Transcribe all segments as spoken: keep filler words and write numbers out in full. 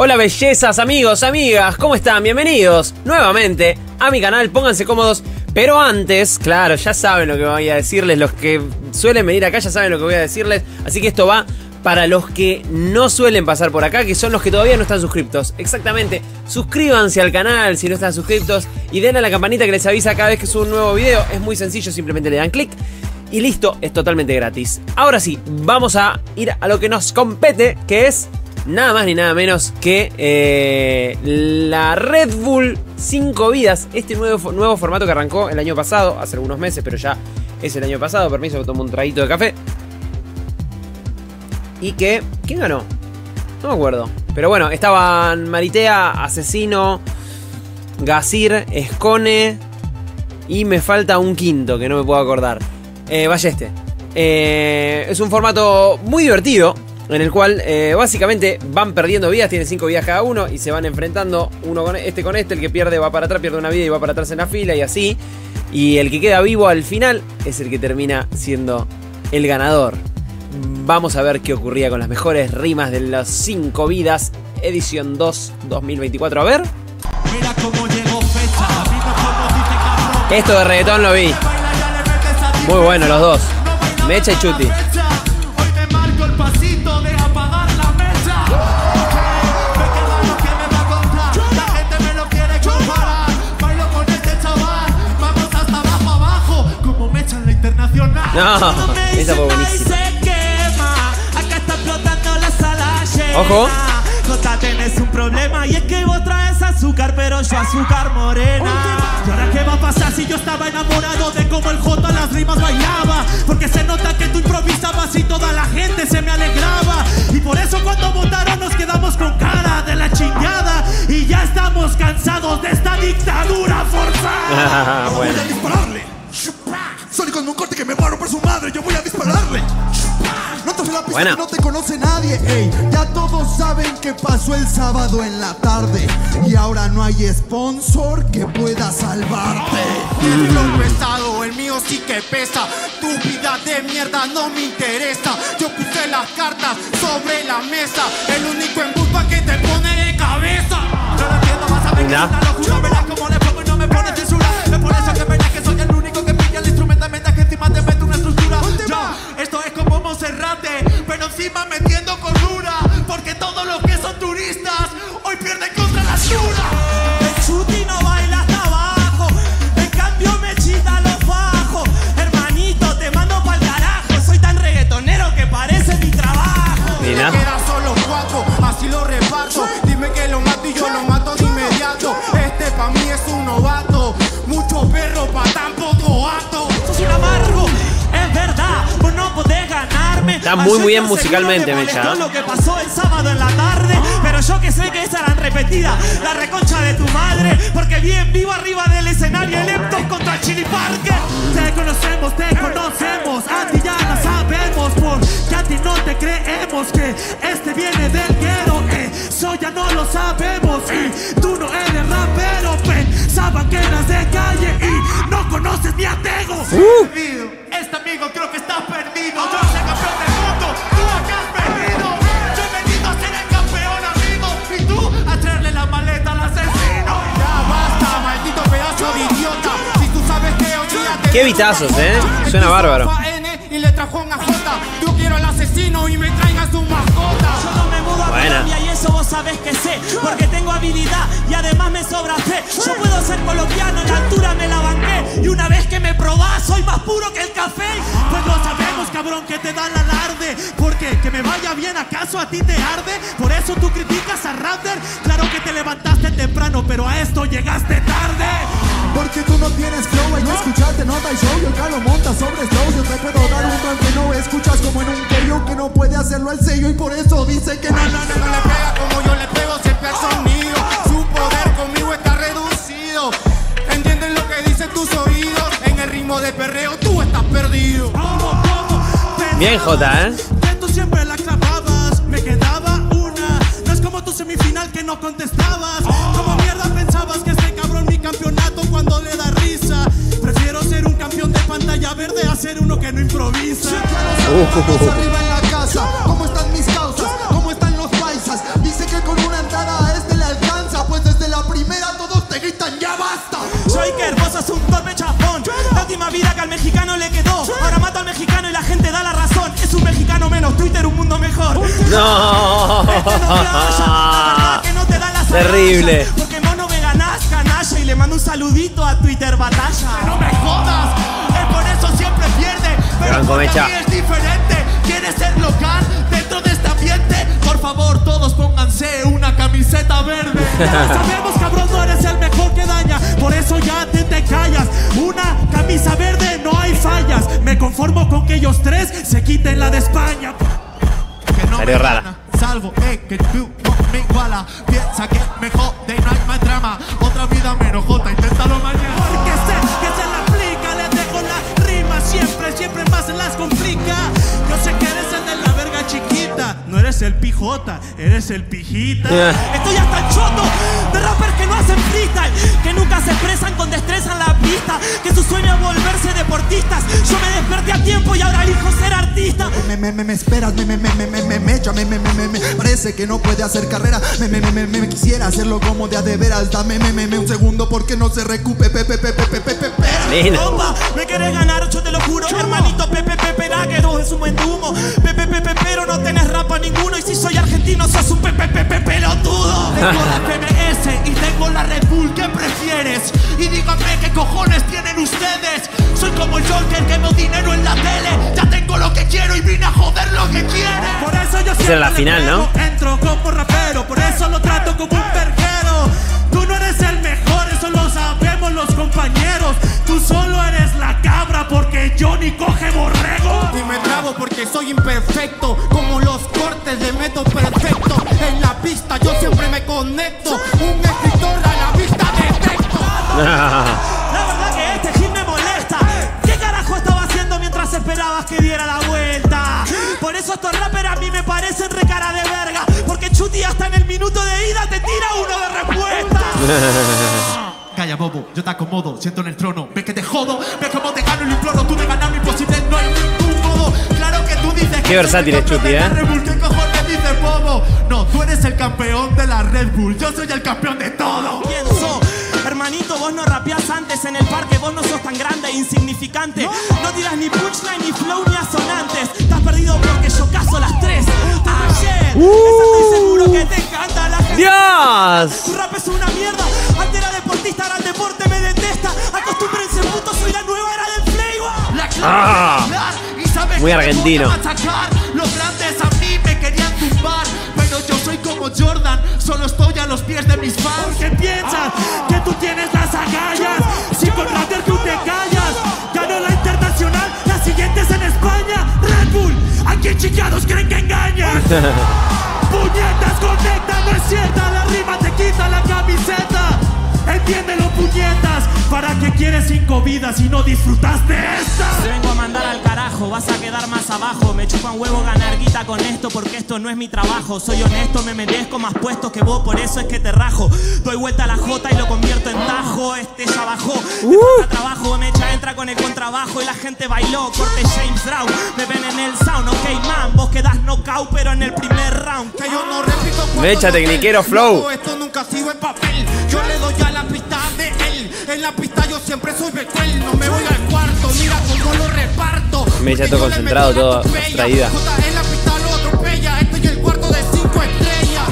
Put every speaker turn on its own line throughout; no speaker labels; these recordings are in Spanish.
Hola bellezas, amigos, amigas, ¿cómo están? Bienvenidos nuevamente a mi canal, pónganse cómodos. Pero antes, claro, ya saben lo que voy a decirles, los que suelen venir acá ya saben lo que voy a decirles. Así que esto va para los que no suelen pasar por acá, que son los que todavía no están suscriptos. Exactamente, suscríbanse al canal si no están suscriptos y den a la campanita que les avisa cada vez que subo un nuevo video. Es muy sencillo, simplemente le dan clic y listo, es totalmente gratis. Ahora sí, vamos a ir a lo que nos compete, que es nada más ni nada menos que eh, la Red Bull cinco vidas. Este nuevo, nuevo formato que arrancó el año pasado, hace algunos meses, pero ya es el año pasado. Permiso, que tomo un traguito de café. Y que... ¿quién ganó? No me acuerdo. Pero bueno, estaban Maritea, Asesino, Gazir, Escone y me falta un quinto que no me puedo acordar. Eh, Balleste. Eh, es un formato muy divertido, en el cual eh, básicamente van perdiendo vidas, tienen cinco vidas cada uno y se van enfrentando uno con este con este, el que pierde va para atrás, pierde una vida y va para atrás en la fila y así, y el que queda vivo al final es el que termina siendo el ganador. Vamos a ver qué ocurría con las mejores rimas de las cinco vidas, edición dos, dos mil veinticuatro, a ver.
Mira cómo llegó fecha, mira cómo dice cabrón.
Esto de reggaetón lo vi, muy bueno los dos, Mecha y Chuti.
Hoy me marco el pasito de apagar la mecha. Me queda lo que me va a contar. La gente me lo quiere comparar. Bailo con este chaval. Vamos hasta abajo, abajo. Como Mecha en la internacional.
No, esa fue buenísima.
Acá está explotando la sala llena.
Ojo.
Jota, tenés un problema y es que vos traes azúcar, pero yo azúcar morena. ¿Y ahora qué va a pasar si yo estaba enamorado de cómo el Jota las rimas bailaba? Porque se nota que tú improvisabas y toda la gente se me alegraba. Y por eso cuando votaron nos quedamos con cara de la chingada. Y ya estamos cansados de esta dictadura forzada.
Bueno.
Voy a dispararle. Soy con un corte que me paro por su madre. Yo voy a dispararle. No te la pista,
Buena.
Que no te conoce nadie, ey. Ya todos saben que pasó el sábado en la tarde. Y ahora no hay sponsor que pueda salvarte.
El flow pesado, el mío sí que pesa. Tu vida de mierda no me interesa. Yo puse las cartas sobre la mesa. El único en busca que te pone de cabeza. No lo entiendo, vas a ver que es una locura. Verás cómo le pongo y no me pone censura. Es por eso que verás que soy el único que pilla el instrumento. Mientras que encima te meto una estructura. Yo, esto es como Monserrate, pero encima metiendo cordura. Porque todos los que son turistas hoy pierden contra la chula. El Chuti no baila hasta abajo. En cambio me chita los bajos. Hermanito, te mando pa'l carajo. Soy tan reggaetonero que parece mi trabajo.
Mira.
Me quedan solo cuatro, así lo reparto. Dime que lo mato y yo lo mato de inmediato. Este pa' mí es un novato. Mucho perro pa' tan poco acto. Sos un amargo, es verdad. Vos no podés ganarme.
Está muy, muy bien musicalmente, Mecha, ¿eh?
Lo que pasó el sábado en la tarde, pero yo que sé que esa era repetida, la reconcha de tu madre, porque vi en vivo arriba del escenario el Eptos contra Chili Parker. Te conocemos, te conocemos, a ti ya la sabemos, porque a ti no te creemos que este viene del guero, eh, eso ya no lo sabemos, y tú no eres rapero, pensaban que eras de calle y no conoces ni a Tego.
Uh.
Este amigo creo que estás perdido, yo soy campeón del mundo, tú acá has perdido. Yo he venido a ser el campeón, amigo, y tú a traerle la maleta al asesino. Ya basta, maldito pedazo de idiota. Si tú sabes que hoy día te...
Qué vitazos, eh. Suena bárbaro.
Y le trajo una jota. Yo quiero al asesino y me traigas tu mascota. Yo no me mudo a Colombia y eso vos sabés que sé. Porque tengo habilidad y además me sobra fe. Yo puedo ser colombiano, en la altura me la banqué. Y una vez que me probás, soy más puro que el café. Pues lo sabemos, cabrón, que te da el alarde. Porque que me vaya bien, ¿acaso a ti te arde? Por eso tú criticas a Raptor. Claro que te levantaste temprano, pero a esto llegaste tarde.
Porque tú no tienes flow, hay que escucharte, nota y show. Yo acá lo monta sobre slow. Yo te puedo dar un plan que no escuchas como en un karaoke que no puede hacerlo al sello. Y por eso dice que no, no, no,
No le pega como yo le pego, siempre al sonido. Su poder conmigo está reducido. ¿Entienden lo que dicen tus oídos? En el ritmo de perreo tú estás perdido.
Bien, Jota, ¿eh?
Que tú siempre la clavabas, me quedaba una. No es como tu semifinal que no contestabas. Como mierda pensabas que este cabrón mi campeonato cuando le da risa. Prefiero ser un campeón de pantalla verde a ser uno que no improvisa.
uh. Arriba en la casa, ¿cómo están mis causas? ¿Cómo están los paisas? Dice que con una entrada
Twitter un mundo mejor.
No.
Este no playa, la verdad que no te da las
Terrible.
agallas, porque vos no me ganás, canalla. Y le mando un saludito a Twitter Batalla. No me jodas, él por eso siempre pierde. Pero
Banco
porque
Mecha.
a mí es diferente. ¿Quieres ser local dentro de este ambiente? Por favor, todos pónganse una camiseta verde. Ya sabemos, cabrón, no eres el mejor que daña. Por eso ya te, te callas. Una camisa verde, no hay fallas. Me conformo con que ellos tres se quiten la de España. Que no
Salió
me
rara.
gana, salvo eh, que tú no me iguala. Piensa que me jode y no hay más drama. Otra vida menos jota, inténtalo mañana. Porque sé que se la aplica, le dejo la rima. Siempre, siempre más se las complica. Yo sé que eres el de la verga chiquita. No eres el pijota, eres el pijita. Estoy hasta el choto de rappers que no hacen freestyle, que nunca se expresan con destreza en la pista, que su sueño es volverse deportistas. Yo me desperté a tiempo y ahora elijo ser artista.
Me, me, me, me esperas, me, me, me, me, me, me, me, echa, me, me, me, me, me, parece que no puede hacer carrera. Me, me, me, me, me, quisiera hacerlo como de a de veras. Dame, me, me, me, un segundo porque no se recupere. Pepe, pepe, pepe, pepe, pepe.
Bomba, me querés ganar, yo te lo juro, hermanito. Pepe, pepe, que es un buen humo. Pepe, pepe, pero no tenés rapa ninguno. Y si soy argentino, sos un pepe, pepe, pelotudo. Tengo la P M S y tengo la Red Bull. ¿Qué prefieres? Y díganme qué cojones tienen ustedes. Soy como el Joker que veo dinero en la tele. Ya tengo lo que quiero y vine a joder lo que quiere. Por eso yo siempre
la final, ¿no?
entro como rapero, por eso lo trato como un verguero. Tú no eres el mejor, eso lo sabemos los compañeros. Tú solo eres la cabra porque Johnny coge borrego. Y me trabo porque soy imperfecto, como los cortes de método perfecto. En la pista yo siempre me conecto, un escritor a la vista de texto. La verdad que este hit me molesta. ¿Qué carajo estaba haciendo mientras esperabas que diera la vuelta? Por eso estos rappers a mí me parecen re cara de verga, porque Chuti hasta en el minuto de ida te tira uno de respuesta. Calla, bobo, yo te acomodo, siento en el trono. Ves que te jodo, ves cómo te gano y lo imploro. Tú de ganar imposible, no hay ningún modo. Claro que tú dices
Qué
que
versátil es Chuti, ¿eh?
Red Bull, ¿qué cojones dices, bobo? No, tú eres el campeón de la Red Bull. Yo soy el campeón de todo. ¿Quién sos? Hermanito, vos no rapeás antes en el parque. Vos no sos tan grande e insignificante. No tiras ni punchline, ni flow, ni asonantes. Estás perdido porque yo caso las tres. Ayer,
uh,
esa estoy seguro que te encanta la gente.
¡Dios!
Tu rap es una mierda. Antes era deportista, ahora el deporte me detesta. Acostúmbrense, puto, soy la nueva era del playboy. La clave
Ah,
es hablar y sabes
muy
que me
argentino.
voy a machacar. Los grandes a mí me querían tumbar, pero yo soy como Jordan, solo estoy a los pies de mis fans. Porque piensas que tú tienes las agallas. Si con Raptor tú te callas, ganó la internacional, la siguiente es en España. Red Bull, ¿a quién chicados creen que engañan? Puñetas, conecta, no es cierta. La rima te quita la camiseta. Entiéndelo, puñetas. ¿Para qué quieres cinco vidas si no disfrutaste esta? Te vengo a mandar al carajo, vas a quedar más abajo. Me chupan huevo ganar guita con esto, porque esto no es mi trabajo. Soy honesto, me merezco más puestos que vos, por eso es que te rajo. Doy vuelta a la jota y lo convierto en tajo. Este ya bajó, te falta trabajo. Mecha entra con el contrabajo y la gente bailó. Corte James Brown, me ven en el sound. Ok, man, vos quedás knockout, pero en el primer round. Que yo no repito.
Mecha, tecniquero, flow.
Esto nunca ha sido en papel. Yo le doy a la pista de él. En la pista yo siempre soy becuel. No me voy al cuarto, mira cómo lo reparto.
Mecha todo concentrado, todo abstraída.
En la pista lo atropella. Estoy el cuarto de cinco estrellas.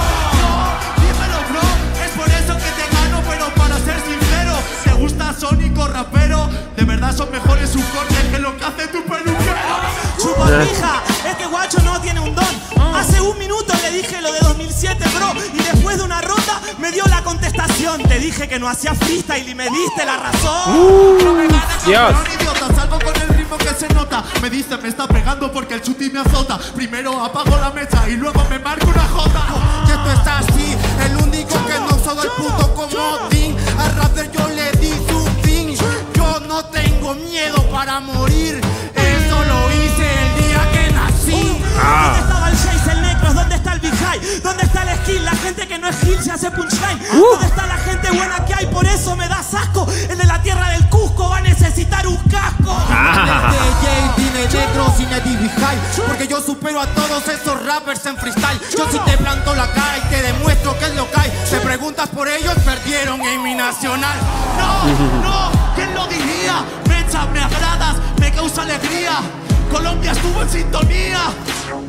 No, dímelo, bro. Es por eso que te gano, pero para ser sincero, ¿te gusta Sónico rapero? De verdad son mejores sus cortes que lo que hace tu peluquero. Chuparrija, este guacho no tiene un don. Hace un minuto le dije lo de dos mil siete, bro. Y después de una ronda me dio la contestación. Te dije que no hacía freestyle y me diste la razón.
Uh,
No me ganas,
Dios.
campeón, idiota. Salgo con el ritmo que se nota. Me dice me está pegando porque el Chuti me azota. Primero apago la mecha y luego me marco una jota. Que esto es así, el único que no soy el puto comodín. A Raptor yo le di su fin. Yo no tengo miedo para morir. Eso lo hice el día que nací.
Ah.
¿Dónde estaba el Chase, el Necros? ¿Dónde está el Big High? ¿Dónde está el skill? La gente que no es Gil se hace punchline.
Uh.
¿Dónde está la gente buena que hay? Por eso me das asco. El de la tierra del Cusco va a necesitar un casco.
Ah.
Vine negro sin Eddie Big High, porque yo supero a todos esos rappers en freestyle. Yo sí te planto la cara y te demuestro que es lo que hay. Te preguntas por ellos, perdieron en mi nacional. No, no, ¿quién lo diría? Mecha, me agradas, me causa alegría. Colombia estuvo en sintonía.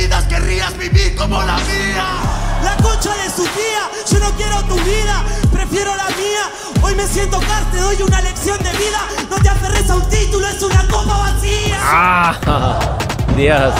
vidas querrías vivir como la mía.
La concha de su tía, yo no quiero tu vida, prefiero la mía. Hoy me siento car, te doy una lección de vida. No te aferres a un título, es una copa vacía.
Ah, Dios.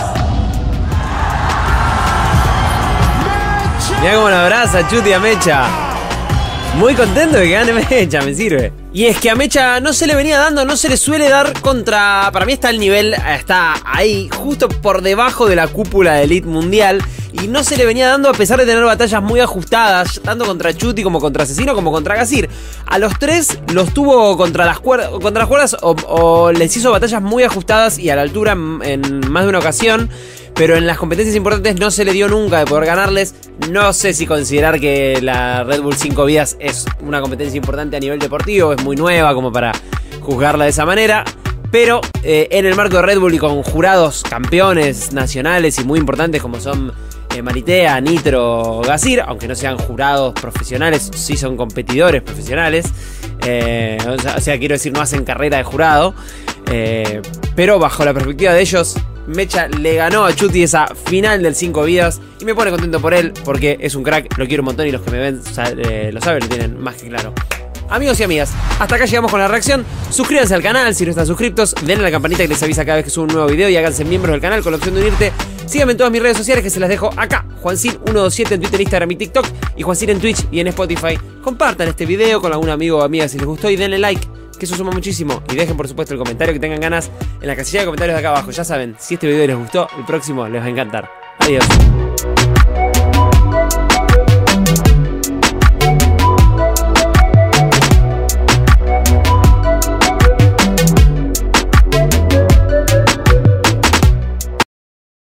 Mirá cómo la abraza Chuti a Mecha. Muy contento de que gane Mecha, me sirve. Y es que a Mecha no se le venía dando, no se le suele dar contra... Para mí está el nivel, está ahí, justo por debajo de la cúpula de Elite Mundial. Y no se le venía dando a pesar de tener batallas muy ajustadas, tanto contra Chuti como contra Asesino como contra Gazir. A los tres los tuvo contra las cuerdas, contra las cuerdas o, o les hizo batallas muy ajustadas y a la altura en, en más de una ocasión. Pero en las competencias importantes no se le dio nunca de poder ganarles. No sé si considerar que la Red Bull cinco Vidas es una competencia importante a nivel deportivo. Es muy nueva como para juzgarla de esa manera. Pero eh, en el marco de Red Bull y con jurados campeones nacionales y muy importantes como son eh, Maritea, Nitro, Gazir, aunque no sean jurados profesionales, sí son competidores profesionales. Eh, o, sea, o sea, quiero decir, no hacen carrera de jurado. Eh, pero bajo la perspectiva de ellos, Mecha le ganó a Chuti esa final del cinco Vidas y me pone contento por él porque es un crack, lo quiero un montón y los que me ven eh, lo saben, lo tienen más que claro. Amigos y amigas, hasta acá llegamos con la reacción. Suscríbanse al canal si no están suscriptos, denle a la campanita que les avisa cada vez que subo un nuevo video y háganse miembros del canal con la opción de unirte. Síganme en todas mis redes sociales que se las dejo acá. Juancin uno dos siete en Twitter, Instagram y TikTok y Juancin en Twitch y en Spotify. Compartan este video con algún amigo o amiga si les gustó y denle like, que eso suma muchísimo. Y dejen por supuesto el comentario que tengan ganas en la casilla de comentarios de acá abajo. Ya saben, si este video les gustó, el próximo les va a encantar. Adiós.